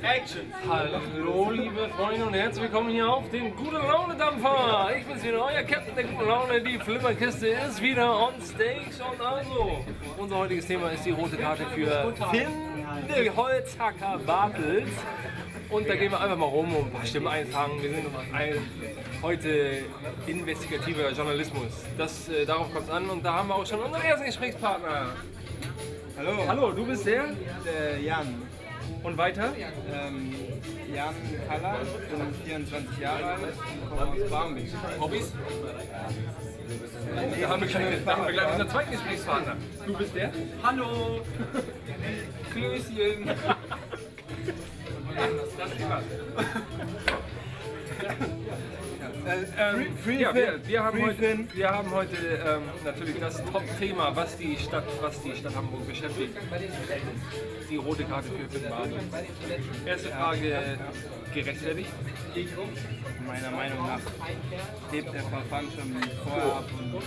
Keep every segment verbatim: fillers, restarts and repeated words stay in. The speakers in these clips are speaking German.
Action! Hallo liebe Freunde und herzlich willkommen hier auf den Gute Laune Dampfer. Ich bin's wieder, euer Captain der Guten Laune. Die Flimmerkiste ist wieder on stage und also unser heutiges Thema ist die rote Karte für Finn Holzhacker Bartels. Und da gehen wir einfach mal rum und ein paar Stimmen einfangen. Wir sind ein, heute investigativer Journalismus. Das, äh, darauf kommt es an und da haben wir auch schon unseren ersten Gesprächspartner. Hallo! Hallo, du bist der? Der Jan. Und weiter? Ähm, Jan Kaller, bin vierundzwanzig Jahre alt und komme aus Barmbek. Hobbys? Da haben wir gleich, da haben wir gleich unseren zweiten Gesprächspartner. Du bist der? Hallo! Klößchen! Das ist was. Ähm, Free ja, Finn. wir, wir, haben Free heute, Finn. wir haben heute ähm, natürlich das Top-Thema, was die Stadt, was die Stadt Hamburg beschäftigt. Die rote Karte für Finn Bartels. Erste Frage, gerechtfertigt? Meiner Meinung nach hebt der Verfahren schon vorher ab und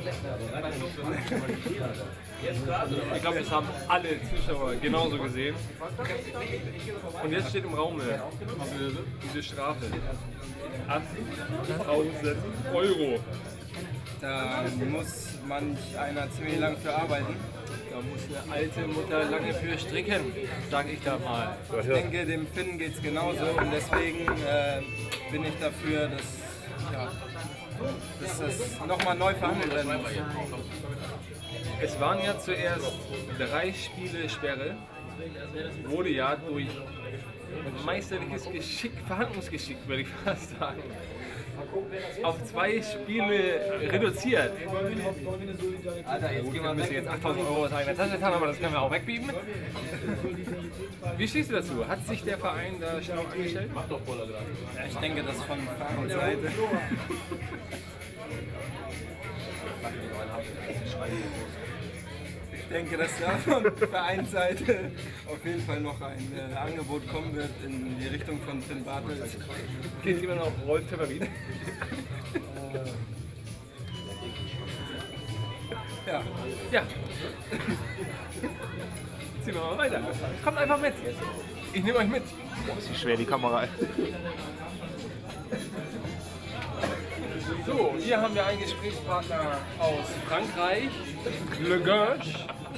Ich glaube, das haben alle Zuschauer genauso gesehen. Und jetzt steht im Raum diese Strafe. achttausend Euro. da muss manch einer ziemlich lang für arbeiten. Da muss eine alte Mutter lange für stricken, sage ich da mal. Ich denke, dem Finn geht es genauso und deswegen äh, bin ich dafür, dass, ja, dass das nochmal neu verhandelt werden muss. Es waren ja zuerst drei Spiele Sperre, wurde ja durch meisterliches Geschick, Verhandlungsgeschick würde ich fast sagen, auf zwei Spiele reduziert. Alter, jetzt gehen wir müssen jetzt achttausend Euro aus eigener Tasche haben, aber das können wir auch wegbieben. Wie stehst du dazu? Hat sich der Verein da schlau angestellt? Mach doch voller dran. Ja, ich denke, das von Vereinsseite. Ich denke, dass da von Vereinsseite auf jeden Fall noch ein äh, Angebot kommen wird in die Richtung von Finn Bartels. Geht immer noch Rolf Töpperwien? Ja. Ja. Ziehen wir mal weiter. Kommt einfach mit. Ich nehme euch mit. Boah, ist die schwer, die Kamera. So, hier haben wir einen Gesprächspartner aus Frankreich, Le Gauche.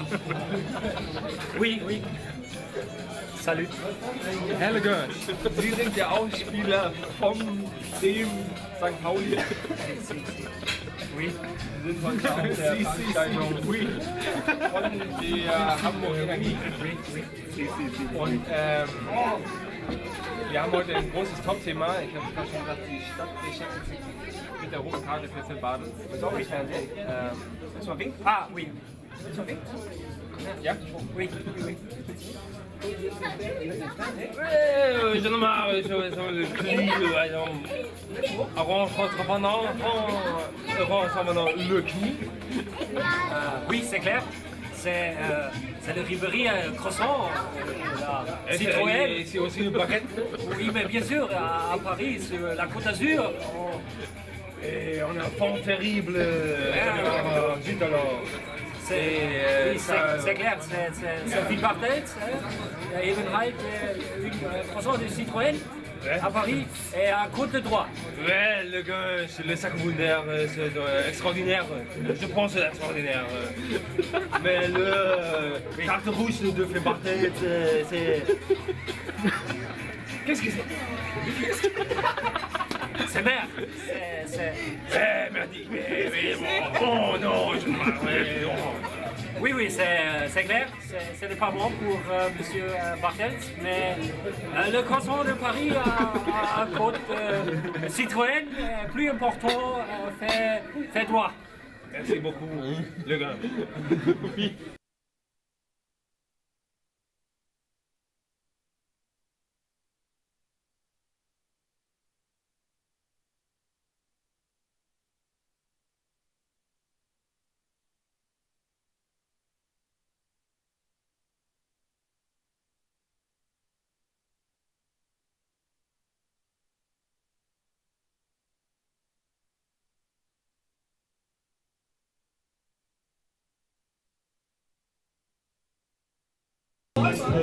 Oui, oui. Salut. Herr Le Gauche, Sie sind der Ausspieler vom dem Sankt Pauli. Oui. Sie sind von der Veranstaltung oui. Von der Hamburg Energie. Und ähm, wir haben heute ein großes Top-Thema. Ich habe gerade schon gesagt, die Stadt beschäftigt sich mit der roten Karte für Finn Bartels. Oui. Ähm, Willst du mal winken? Ah, oui. Willst du mal winken? ja? Oui, oui. Euh, je ne m'arrête sur le cul, avant François Fernand, François Fernand, le knie. Euh, oui, c'est clair. C'est euh, c'est le Ribéry euh, croissant, euh, la Citroën. Et c'est aussi une baguette. Oui, mais bien sûr, à, à Paris, sur la Côte d'Azur. on- Et on a un fond terrible. euh, Zut alors. C'est euh, oui, c'est- ça- c'est clair, c'est c'est- c'est Phil Bartels, hein, eben halt euh, une euh, croissant de Citroën à Paris et à Côte de Droit. Ouais, le gars, c'est le sac Wunder, euh, c'est euh, extraordinaire. Je pense que c'est extraordinaire. euh. Mais le euh, carte rouge de Finn Bartels, c'est. c'est- Qu'est-ce que c'est? C'est merde. C'est- c'est- Eh, merdique, mais, mais bon, oh non, je mais, oh. Oui, oui, c'est c'est clair. C'est c'est pas bon pour euh, Monsieur euh, Bartels, mais euh, le canton de Paris à, à côte euh, Citroën, euh, plus important, euh, fait, fait droit. Merci beaucoup, le gars. Oui.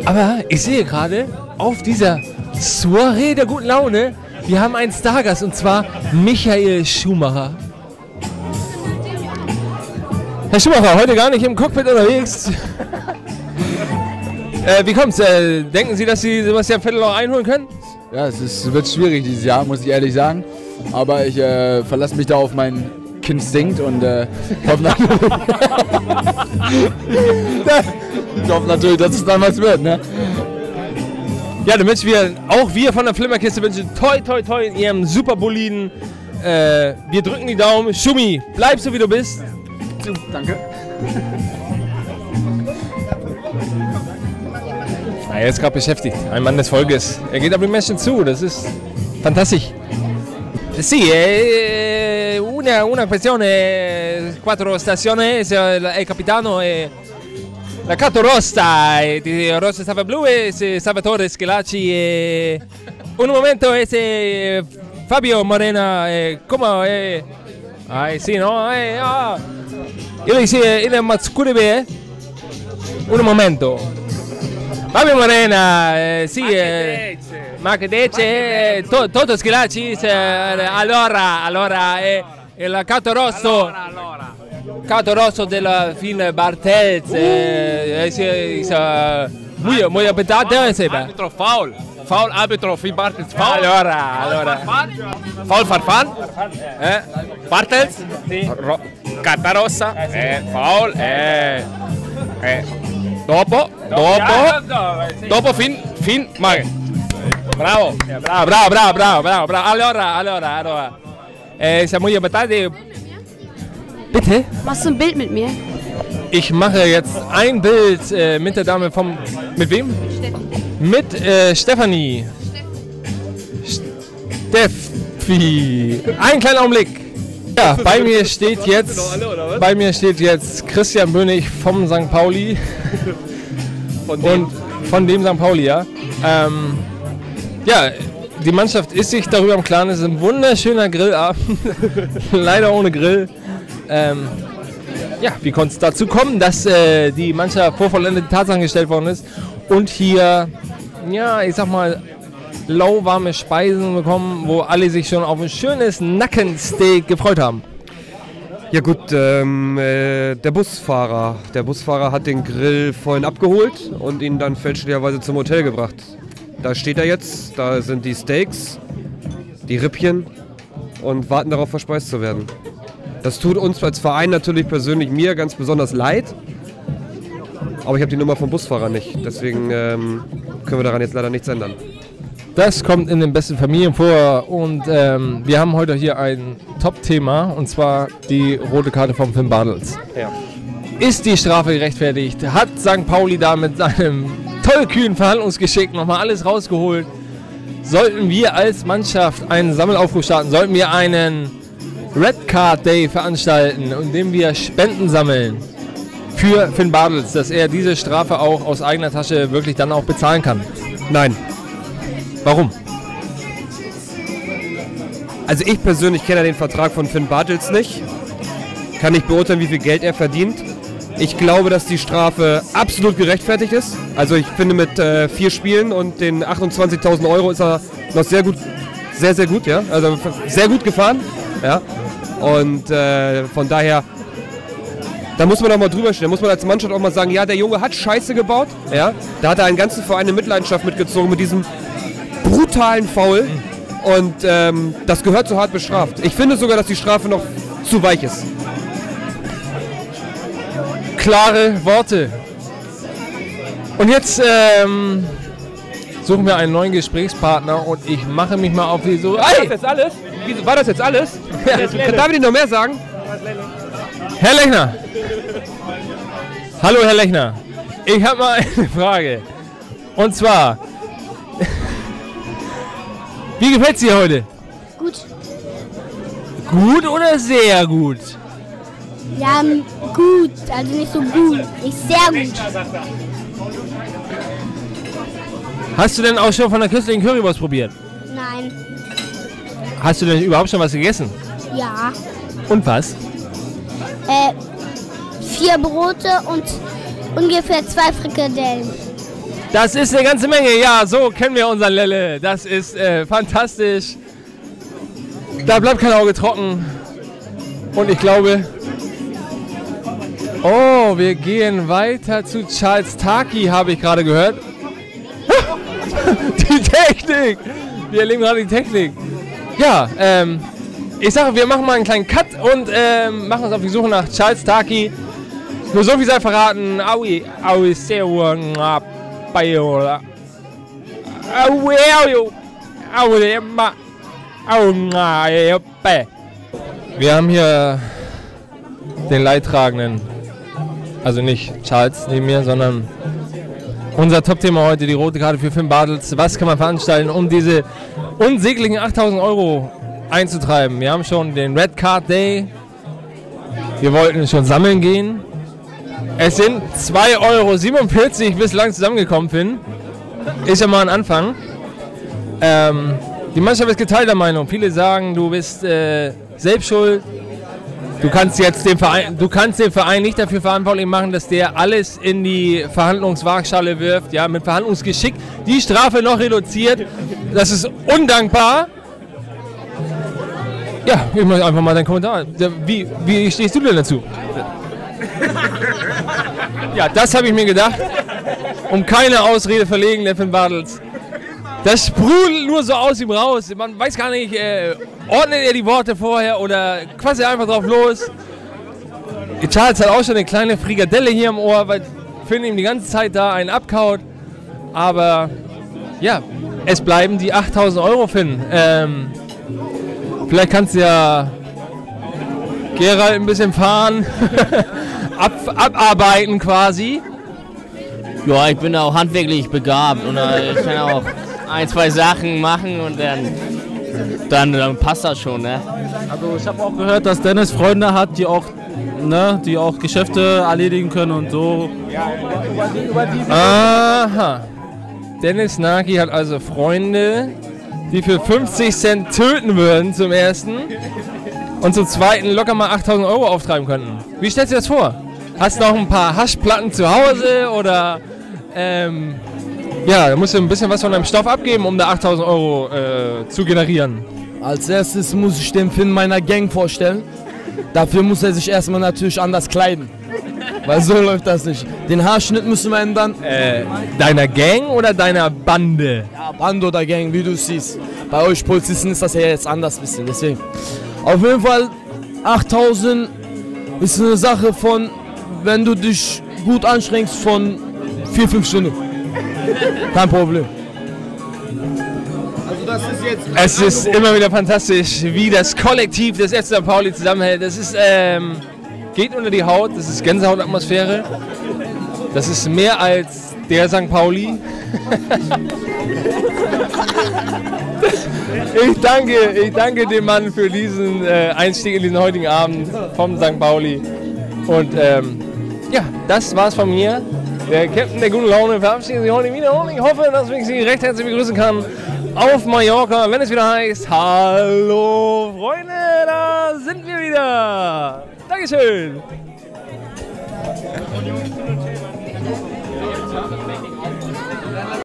Aber ich sehe gerade auf dieser Soiree der guten Laune, wir haben einen Stargast und zwar Michael Schumacher. Herr Schumacher, heute gar nicht im Cockpit unterwegs. äh, wie kommt's? Äh, denken Sie, dass Sie Sebastian Vettel noch einholen können? Ja, es ist, wird schwierig dieses Jahr, muss ich ehrlich sagen. Aber ich äh, verlasse mich da auf meinen Instinkt und äh, hoffe, natürlich, ich hoffe natürlich, dass es dann was wird. Ne? Ja, dann wünschen wir, auch wir von der Flimmerkiste wünschen toi toi toi in Ihrem Superboliden. Äh, wir drücken die Daumen. Schumi, bleib so wie du bist. Danke. Ah, er ist gerade beschäftigt. Ein Mann des Volkes. Er geht auf die Menschen zu. Das ist fantastisch. Sì, è una, una questione, quattro stazioni, il capitano è la Cato Rossa, di Rossa stava blu e Salvatore Schillaci e un momento è Fabio Morena, e come è? Ah, sì, no? Eh, ah. Io dico, il Mazzucuribe, un momento. Fabio Morena, eh, sì, eh, ma che dice, to, Toto Schillaci, eh, allora, allora, eh, il Cato Rosso, allora, allora. Cato Rosso del film Bartels, eh, eh, eh, muy, muy appetito, Arbitro foul, foul arbitro film Bartels, foul. Allora, allora. Foul Farfan, eh, Bartels, Sì. Ro- Carta rossa, eh, foul, eh, eh. Dopo, dopo, dopo fin, fin, Mage. Bravo, bravo, bravo, bravo, bravo, bravo, bravo. Allora, allora, allora. Eh, siamo io Betati. Bitte? Machst du ein Bild mit mir? Ich mache jetzt ein Bild äh, mit der Dame vom. Mit wem? Mit äh, Stefanie. Steffi. Einen kleinen Augenblick. Ja, bei mir steht jetzt, bei mir steht jetzt Christian Bönig vom Sankt Pauli. Von dem? Und von dem Sankt Pauli, ja. Ähm, ja, die Mannschaft ist sich darüber im Klaren, es ist ein wunderschöner Grillabend. Leider ohne Grill. Ähm, ja, wie konnte es dazu kommen, dass äh, die Mannschaft vor vollendete Tatsachen gestellt worden ist und hier, ja, ich sag mal, lauwarme Speisen bekommen, wo alle sich schon auf ein schönes Nackensteak gefreut haben. Ja gut, ähm, äh, der Busfahrer. Der Busfahrer hat den Grill vorhin abgeholt und ihn dann fälschlicherweise zum Hotel gebracht. Da steht er jetzt, da sind die Steaks, die Rippchen und warten darauf, verspeist zu werden. Das tut uns als Verein natürlich persönlich mir ganz besonders leid. Aber ich habe die Nummer vom Busfahrer nicht, deswegen ähm, können wir daran jetzt leider nichts ändern. Das kommt in den besten Familien vor und ähm, wir haben heute hier ein Top-Thema und zwar die rote Karte von Finn Bartels. Ja. Ist die Strafe gerechtfertigt? Hat Sankt Pauli da mit seinem tollkühnen Verhandlungsgeschick nochmal alles rausgeholt? Sollten wir als Mannschaft einen Sammelaufruf starten? Sollten wir einen Red Card Day veranstalten, in dem wir Spenden sammeln für Finn Bartels, dass er diese Strafe auch aus eigener Tasche wirklich dann auch bezahlen kann? Nein. Warum? Also ich persönlich kenne den Vertrag von Finn Bartels nicht. Kann nicht beurteilen, wie viel Geld er verdient. Ich glaube, dass die Strafe absolut gerechtfertigt ist. Also ich finde, mit äh, vier Spielen und den achtundzwanzigtausend Euro ist er noch sehr gut, sehr, sehr gut, ja. Also sehr gut gefahren, ja. Und äh, von daher, da muss man auch mal drüber stehen. Da muss man als Mannschaft auch mal sagen, ja, der Junge hat Scheiße gebaut, ja. Da hat er einen ganzen Verein in Mitleidenschaft mitgezogen mit diesem brutalen Foul. Und ähm, das gehört so hart bestraft. Ich finde sogar, dass die Strafe noch zu weich ist. Klare Worte. Und jetzt ähm, suchen wir einen neuen Gesprächspartner und ich mache mich mal auf die so. War das jetzt alles? Wieso, war das jetzt alles? Ja, darf ich noch mehr sagen? Herr Lechner. Hallo Herr Lechner. Ich habe mal eine Frage. Und zwar, wie gefällt es dir heute? Gut. Gut oder sehr gut? Ja, gut. Also nicht so gut. Nicht sehr gut. Hast du denn auch schon von der köstlichen Currywurst probiert? Nein. Hast du denn überhaupt schon was gegessen? Ja. Und was? Äh, vier Brote und ungefähr zwei Frikadellen. Das ist eine ganze Menge. Ja, so kennen wir unseren Lelle. Das ist äh, fantastisch. Da bleibt kein Auge trocken. Und ich glaube... Oh, wir gehen weiter zu Charles Taki, habe ich gerade gehört. Die Technik! Wir erleben gerade die Technik. Ja, ähm... ich sage, wir machen mal einen kleinen Cut und ähm, machen uns auf die Suche nach Charles Taki. Nur so viel sei verraten. Aui, aui, sehr Bayola. Wir haben hier den Leidtragenden, also nicht Charles neben mir, sondern unser Top-Thema heute, die rote Karte für Finn Bartels. Was kann man veranstalten, um diese unsäglichen achttausend Euro einzutreiben? Wir haben schon den Red Card Day, wir wollten schon sammeln gehen. Es sind zwei Euro siebenundvierzig bislang zusammengekommen, Finn. Ist ja mal ein Anfang. Ähm, die Mannschaft ist geteilter Meinung. Viele sagen, du bist äh, selbst schuld. Du kannst jetzt den Verein, du kannst den Verein nicht dafür verantwortlich machen, dass der alles in die Verhandlungswaagschale wirft. Ja, mit Verhandlungsgeschick die Strafe noch reduziert. Das ist undankbar. Ja, ich mache einfach mal deinen Kommentar. Wie, wie stehst du denn dazu? Ja, das habe ich mir gedacht. Um keine Ausrede verlegen, der Finn Bartels. Das sprudelt nur so aus ihm raus. Man weiß gar nicht, äh, ordnet er die Worte vorher oder quasi einfach drauf los. Charles hat auch schon eine kleine Frikadelle hier im Ohr, weil Finn ihm die ganze Zeit da einen abkaut. Aber ja, es bleiben die achttausend Euro, Finn. Ähm, vielleicht kannst du ja Gerald ein bisschen fahren. Ab, abarbeiten quasi. Ja, ich bin auch handwerklich begabt und äh, ich kann auch ein, zwei Sachen machen und dann, dann, dann passt das schon, ne? Also ich habe auch gehört, dass Dennis Freunde hat, die auch, ne, die auch Geschäfte erledigen können und so. Aha. Dennis Naki hat also Freunde, die für fünfzig Cent töten würden zum ersten und zum zweiten locker mal achttausend Euro auftreiben könnten. Wie stellst du dir das vor? Hast du noch ein paar Haschplatten zu Hause oder ähm, ja, da musst du ein bisschen was von deinem Stoff abgeben, um da achttausend Euro äh, zu generieren? Als erstes muss ich den Finn meiner Gang vorstellen. Dafür muss er sich erstmal natürlich anders kleiden. Weil so läuft das nicht. Den Haarschnitt müssen wir ändern. Äh, deiner Gang oder deiner Bande? Ja, Bande oder Gang, wie du siehst. Bei euch Polizisten ist das ja jetzt anders ein bisschen, deswegen. Auf jeden Fall achttausend ist eine Sache von, wenn du dich gut anstrengst, von vier, fünf Stunden. Kein Problem. Also das ist jetzt es ist immer wieder fantastisch, wie das Kollektiv des F C Sankt Pauli zusammenhält. Das ist, ähm, geht unter die Haut, das ist Gänsehautatmosphäre. Das ist mehr als der Sankt Pauli. Ich danke, ich danke dem Mann für diesen äh, Einstieg in diesen heutigen Abend vom Sankt Pauli. Und ähm, ja, das war's von mir. Der Captain der guten Laune verabschiedet sich heute wieder und ich hoffe, dass ich Sie recht herzlich begrüßen kann auf Mallorca, wenn es wieder heißt, hallo Freunde, da sind wir wieder. Dankeschön.